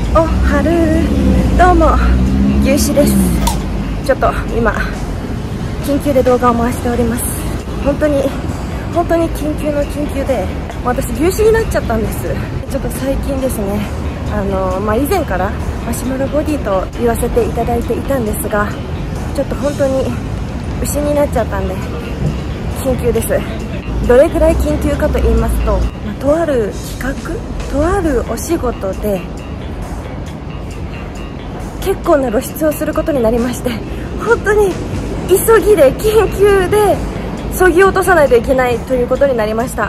おはるどうも牛脂です。ちょっと今緊急で動画を回しております。本当に緊急の緊急で、私牛脂になっちゃったんです。ちょっと最近ですね、以前からマシュマロボディと言わせていただいていたんですが、ちょっと本当に牛になっちゃったんで緊急です。どれくらい緊急かと言いますと、とある企画、とあるお仕事で結構な露出をすることになりまして、本当に急ぎで緊急でそぎ落とさないといけないということになりました。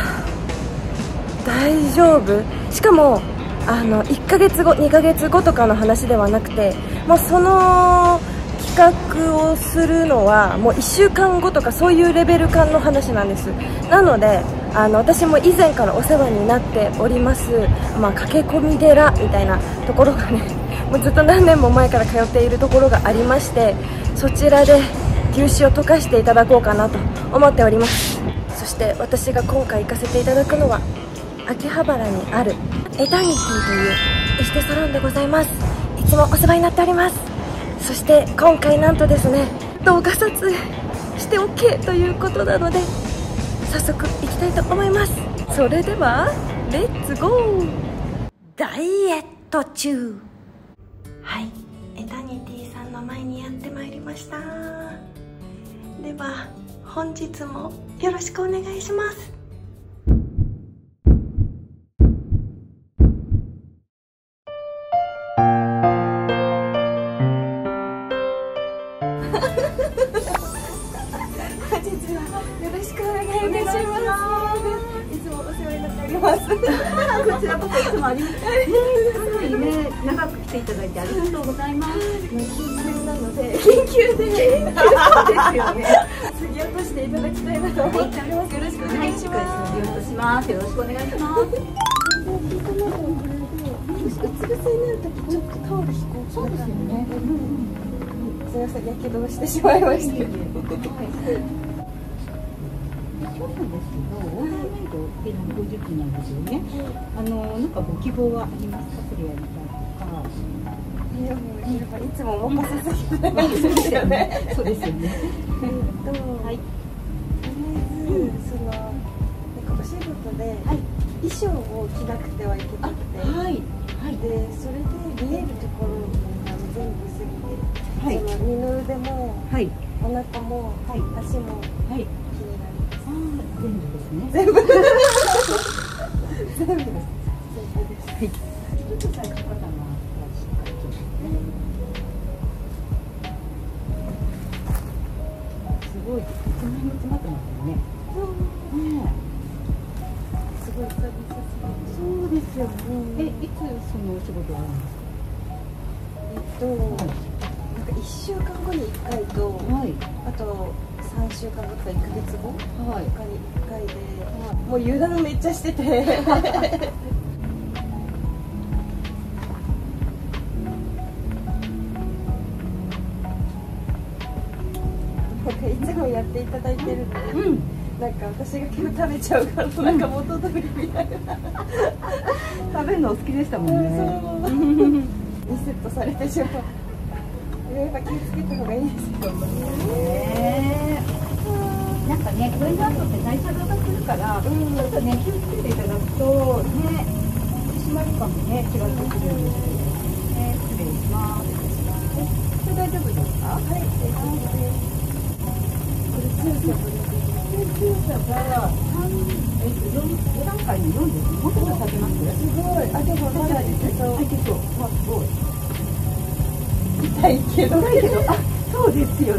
大丈夫？しかも1ヶ月後2ヶ月後とかの話ではなくて、もうその企画をするのはもう1週間後とか、そういうレベル感の話なんです。なので私も以前からお世話になっております、駆け込み寺みたいなところがね、もうずっと何年も前から通っているところがありまして、そちらで牛脂を溶かしていただこうかなと思っております。そして私が今回行かせていただくのは秋葉原にあるエタニティというエステサロンでございます。いつもお世話になっております。そして今回なんとですね、動画撮影して OK ということなので、早速行きたいと思います。それではレッツゴー。ダイエット中。はい、エタニティさんの前にやってまいりました。では本日もよろしくお願いします。本日はよろしくお願いいたします。いつもお世話になっております。こちらこそいつもありがとう。 長く来ていただいてありがとうございます。 緊急なので、緊急でですよね。そぎ落としていただきたいなと思っております。よろしくお願いします。 よろしくお願いします。よろしくお願いします。 うつ伏せになるときちょっとタオル引こう。そうですよね。すみません、やけどをしてしまいまして。 そうなんですけど、オーダーメイドっていうのが50期なんですよね。なんかご希望はありますか？それやりたいとか。 いや、もうやっぱいつもお任せすぎないですよね。 そうですよね。 はい。とりあえずなんかお仕事で衣装を着なくてはいけなくて、でそれで見えるところが全部過ぎて、その二の腕もお腹も足も気になります。 全部ですね。 全部です。 すごい、いつも詰まってますよね。 すごい久々。 そうですよね。いつそのお仕事あるんですか？ なんか1週間後に1回と、あと3週間後とか1ヶ月後とかに1回で、もう油断めっちゃしてて。いつもやっていただいてるので、なんか私が今日食べちゃうから、なんか元通りみたいな。 食べるのお好きでしたもんね。 リセットされてしまう。やっぱ気をつけた方がいいですよ。 なんかね、これの後って代謝がするから、ちょっとね、気をつけていただくとね、締まり感もね、違ってくるんですけどね。失礼します。これ大丈夫ですか？はい、大丈夫です。これ強さが4段階に4です。もうちょっと下げます？ すごい。あ、でもまだいけそう。 いけそう。すごい。 痛いけど。 あ、そうですよね。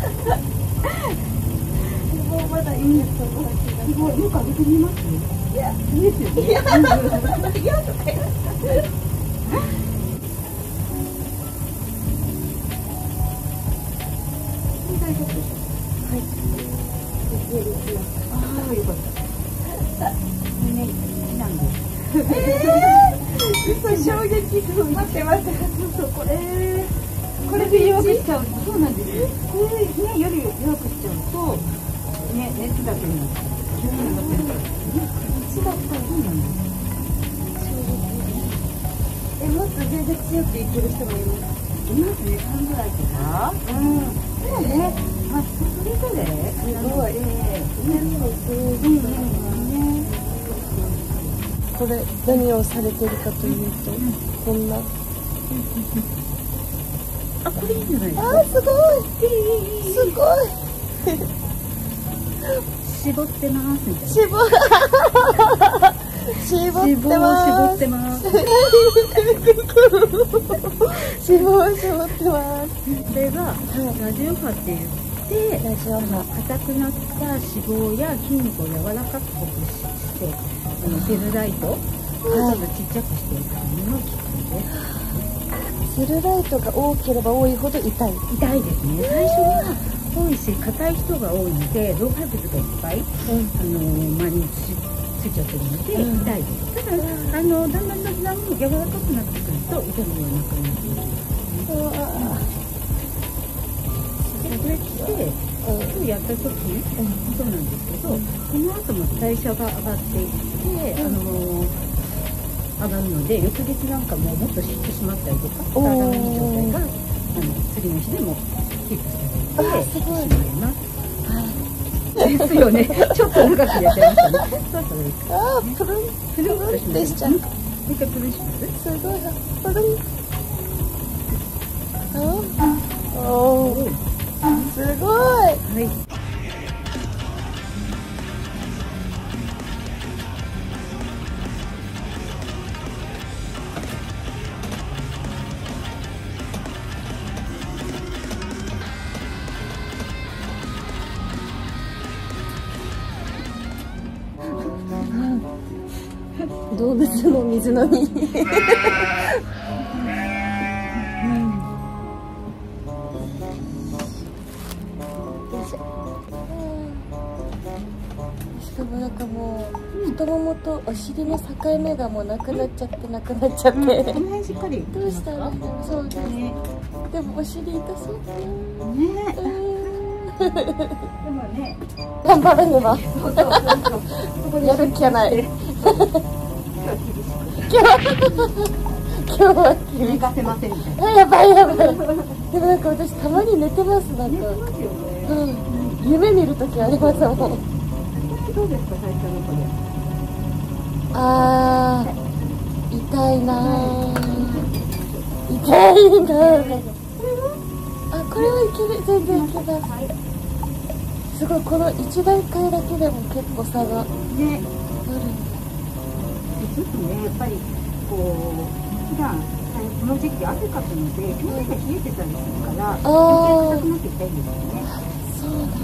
もうまだいいです。すごい。よく上げてみます？いや、いいですよね。いや、とか言って。大丈夫です。 はい。いいですよ。 ああ、よかった。ね、なんで。 嘘、衝撃。待って待って。そう、これで弱くしちゃう。 そうなんです。これね、より弱くしちゃうと、ね、熱だけになっちゃう。急に上がってるから。熱だったらそうなんです。 衝撃。 もっと全然強くいける人もいます。 いますね、3ぐらいとか。そうね。まあ、それぞれ。すごい。 これ何をされてるかというと、こんな。 あ、これいいんじゃないですか。 あ、すごい。すごい。 絞ってますみたいな。 絞ってます。絞ってます。 これがラジオ波って言って、硬くなった脂肪や筋肉を柔らかくほぐして、セルライトをちょっとちっちゃくしていくための機械です。 セルライトが多ければ多いほど痛い。 痛いですね。最初は多いし、硬い人が多いので、老廃物がいっぱい、周りについちゃってるので、痛いです。ただ、だんだん柔らかくなってくると、痛みはなくなってくる。これって、今日やった時、そうなんですけど、この後も代謝が上がっていって、上がるので、翌日なんかもっと引き締まったりとか、体のいい状態が、次の日でもキープされて、引き締まります。ですよね。ちょっと長くやっちゃいましたね。そうそうです。 ああ、プルンプルンとします。 しちゃう。 もう一回プルンします。 すごい。プルン。おお。すごい。 はい。 動物の水飲み。しかもなんかもう太ももとお尻の境目がもうなくなっちゃって。 この辺しっかり。 どうしたらそうですね。でもお尻痛そうだな。 ね。でもね。 頑張るには。やる気はない。今日は寝かせませんみたいな。 やばい。でもなんか私たまに寝てます。なんか。夢見るときありますもん。 どうですか、最初のこれ。 あー、痛いなー。痛いなー。あ、これはいける。全然いけます。すごい、この1段階だけでも結構差があるんだ。 ちょっとね、やっぱりこう普段この時期汗かくので表面が冷えてたりするから余計硬くなってきたいんですよね。 そうだ。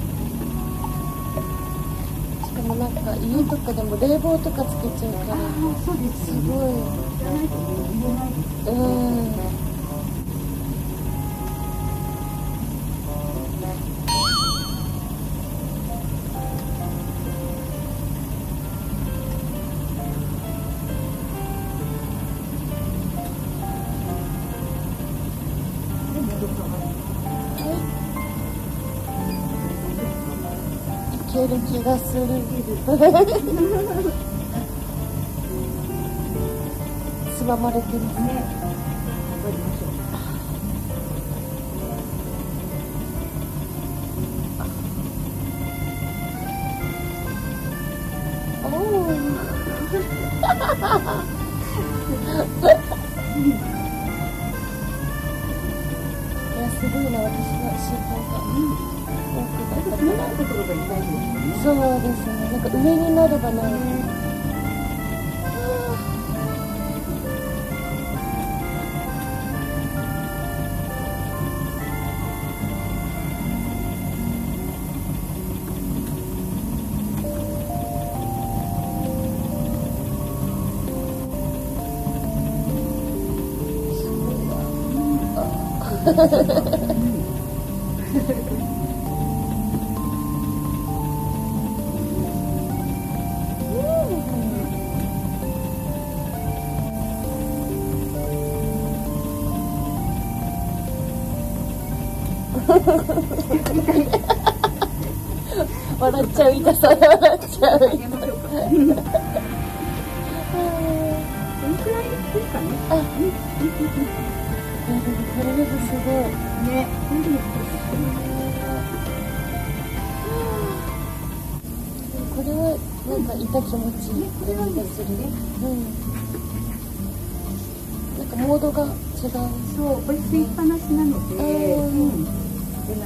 しかもなんか家とかでも冷房とかつけちゃうから。 そうです。 すごい。 じゃないと言えないです。いける気がする。つままれてますね。 頑張りましょう。 いや、すごいな、私の心配が多くなったから。 ところが痛いですよね。 そうですね。なんか上になればなる。笑っちゃう痛さで笑っちゃう痛さ。 どのくらいですかね。 あ、これですすごい。 ね、これでも少ししてます。 これはなんか痛気持ちいい感じがするね。なんかモードが違う。 そう、これ吸いっぱなしなので、で流して。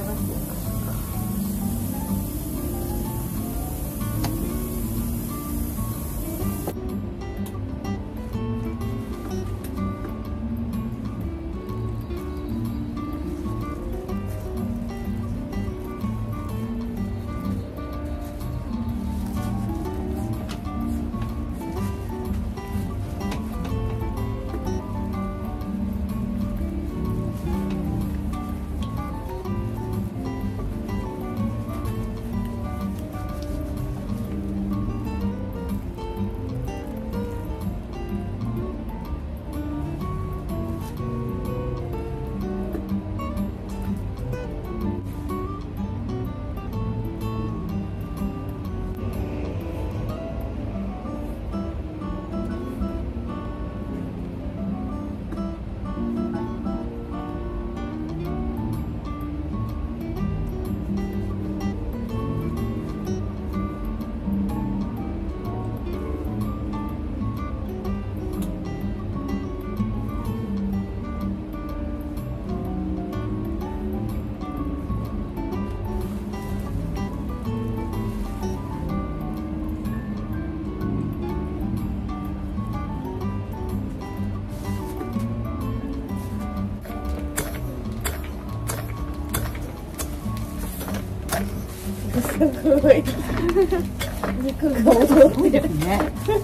すごい。肉が踊ってるね。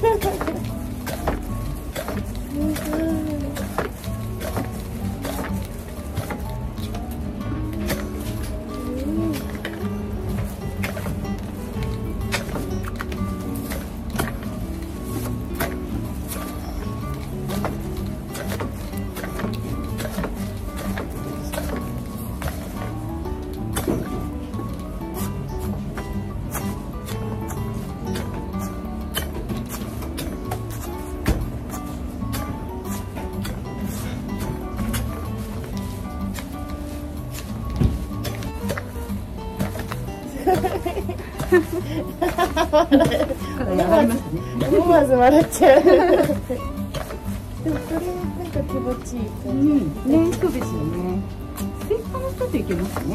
思わず笑っちゃう。でもこれなんか気持ちいい感じ。 ね、そうですよね。スイッパの人といけますね。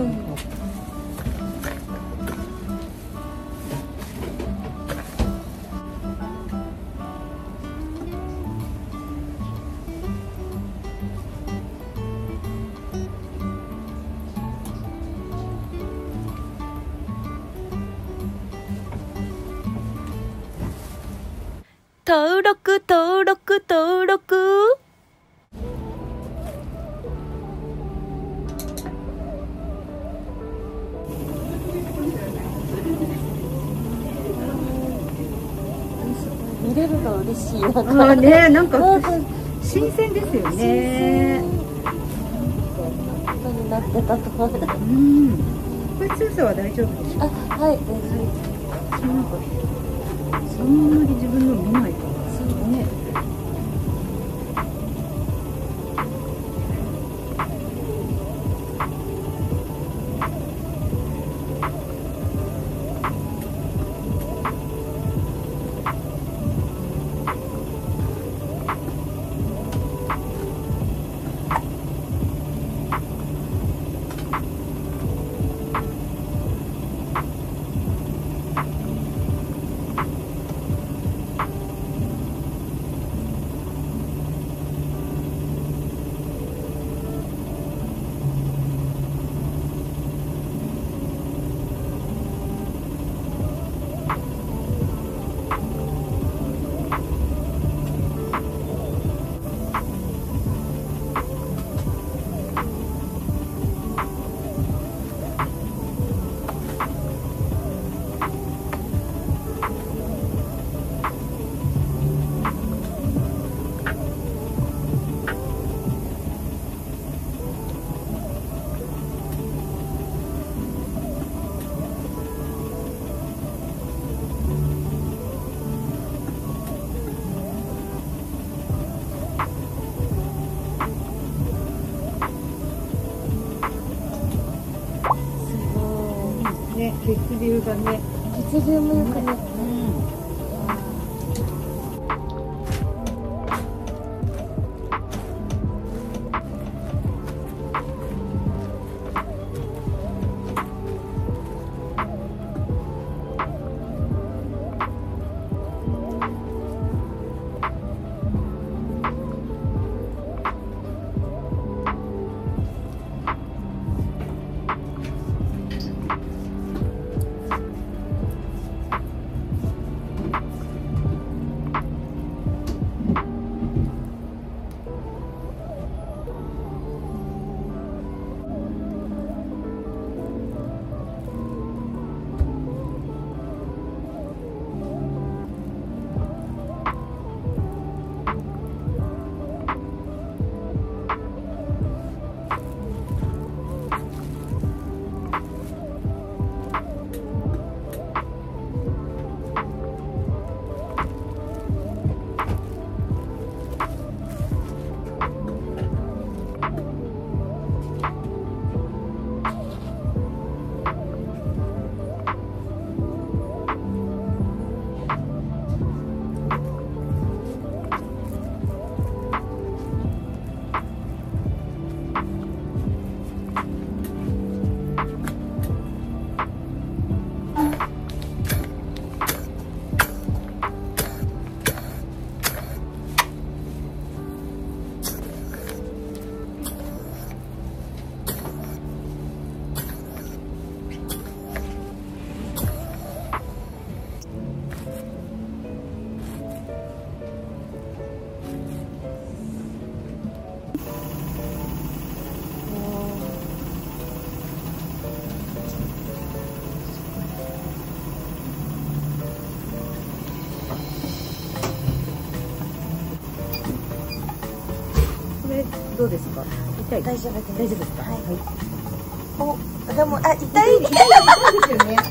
登録登録登録。見れると嬉しい。 あね、なんか新鮮ですよね。 ことになってたと思う。 これ強さは大丈夫ですか？ あ、はい、 なんかそんなに自分の見ないから。そうね。 血流がね、 血流も良くなって、 どうですか？痛い？ 大丈夫です。 大丈夫ですか？ はい。 はい。 お、でも、あ、痛い。 痛いですよね。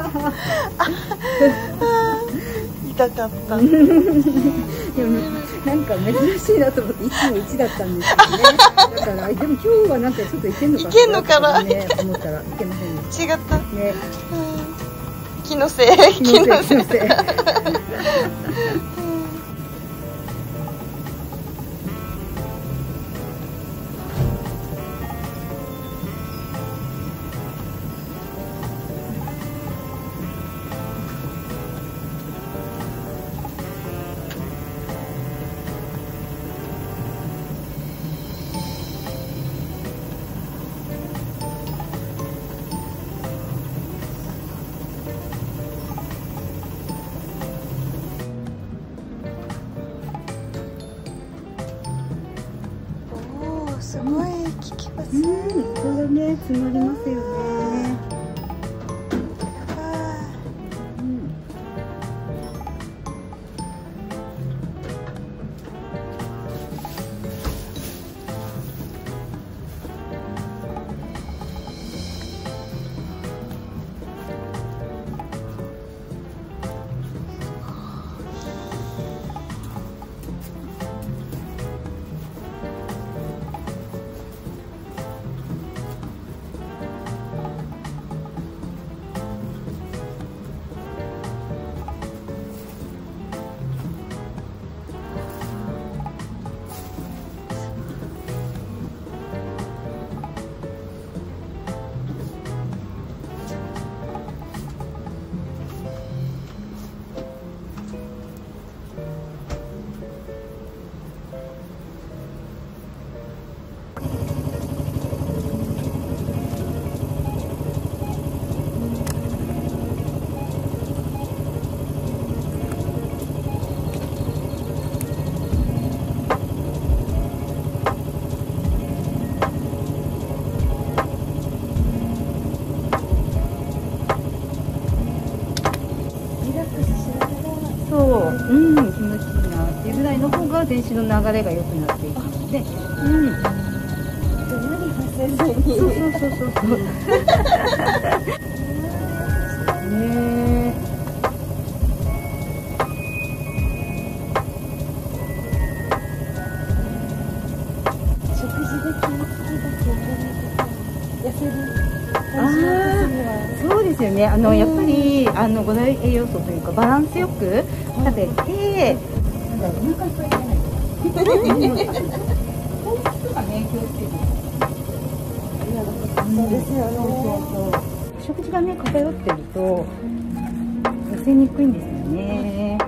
痛かった。 でもなんか珍しいなと思っていつも1だったんですけどね。だからでも今日はなんかちょっといけんのかな。 いけんのかな。 ね、思ったらいけませんでした。 違った。 ね。 気のせい。気のせい。すごい効きます。 これね、詰まりますよね。気持ちいいなっていうぐらいの方が全身の流れが良くなっていくので、 無理させずに。 そうね。 食事で気をつけなきゃいけないとか、痩せる体重を落とすには。 そうですですよね。やっぱり5大栄養素というかバランスよく食べて、なんだろう、お腹いっぱいいけないとか。糖質とかね、気をつけて。 そうですよね。 そう。食事がね、偏ってると痩せにくいんですよね。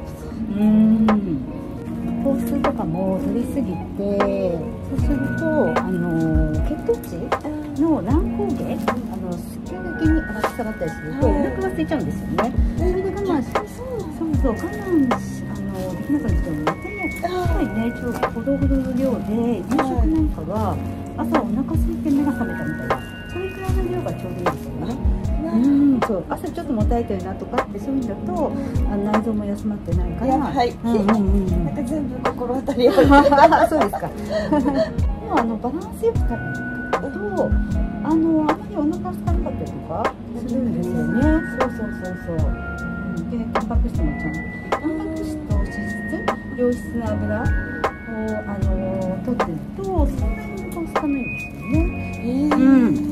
糖質とかも取りすぎて、そうすると血糖値の乱高下、急激に上がって下がったりすると、お腹が空いちゃうんですよね。それで我慢し、我慢しできなくなっちゃうので、やっぱりね、ほどほどの量で、夕食なんかは朝お腹空いて目が覚めたみたいな、それくらいの量がちょうどいいですよね。そう、朝ちょっともたえてるなとかってそういうのだと内臓も休まってないから、 はい、なんか全部心当たりをそうですか。もうバランスよく食べるとあまりお腹空かなかったりとかするんですよね。そう。でタンパク質もちゃんとタンパク質と脂質、良質な油を取ってるとそんなにお腹空かないんですよね。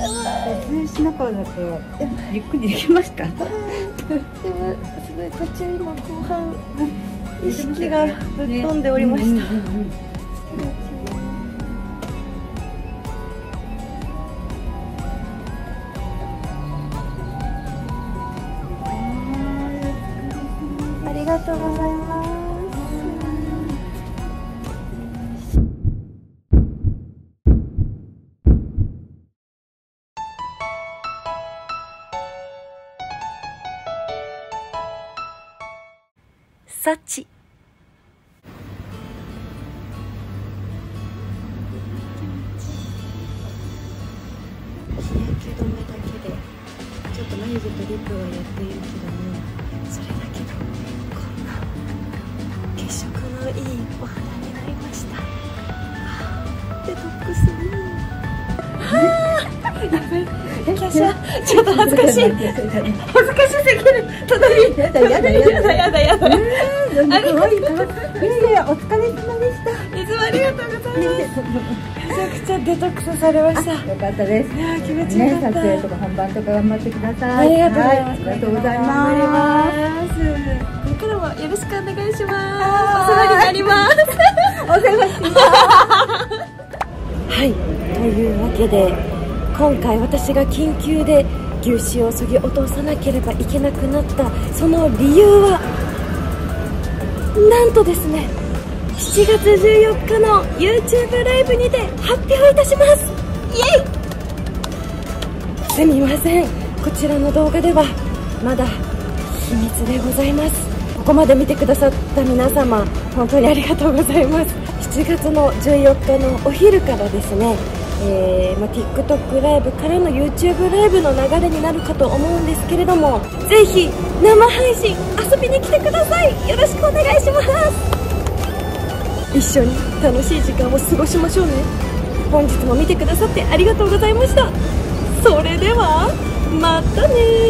撮影しながらだとゆっくりできますか？ すごい途中今後半意識がぶっ飛んでおりました。ありがとうございます。サチ。日焼け止めだけでちょっと眉毛とリップはやっているけども、それだけでこんな血色のいいお肌になりました。デトックスいい。華奢、ちょっと恥ずかしい。恥ずかしすぎる。隣。やだ。 いやお疲れ様でした。 いつもありがとうございます。めちゃくちゃデトックスされました。 よかったです。 いや気持ちよかった。 撮影とか本番とか頑張ってください。 ありがとうございます。 ありがとうございます。 これからもよろしくお願いします。お世話になります。 お世話します。 はい、というわけで今回私が緊急で牛脂をそぎ落とさなければいけなくなったその理由は、なんとですね、7月14日の YouTube ライブにて発表いたします。イエイ。すみません、こちらの動画ではまだ秘密でございます。ここまで見てくださった皆様、本当にありがとうございます。7月の14日のお昼からですね、TikTok ライブからの YouTube ライブの流れになるかと思うんですけれども、ぜひ生配信遊びに来てください。よろしくお願いします。一緒に楽しい時間を過ごしましょうね。本日も見てくださってありがとうございました。それではまたね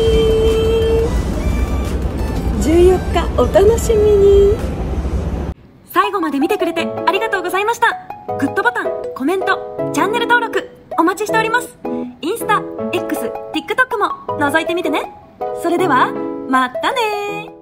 ー。14日お楽しみに。最後まで見てくれてありがとうございました。グッドボタン、コメント、チャンネル登録お待ちしております。インスタ、X、TikTok も覗いてみてね。それではまたねー。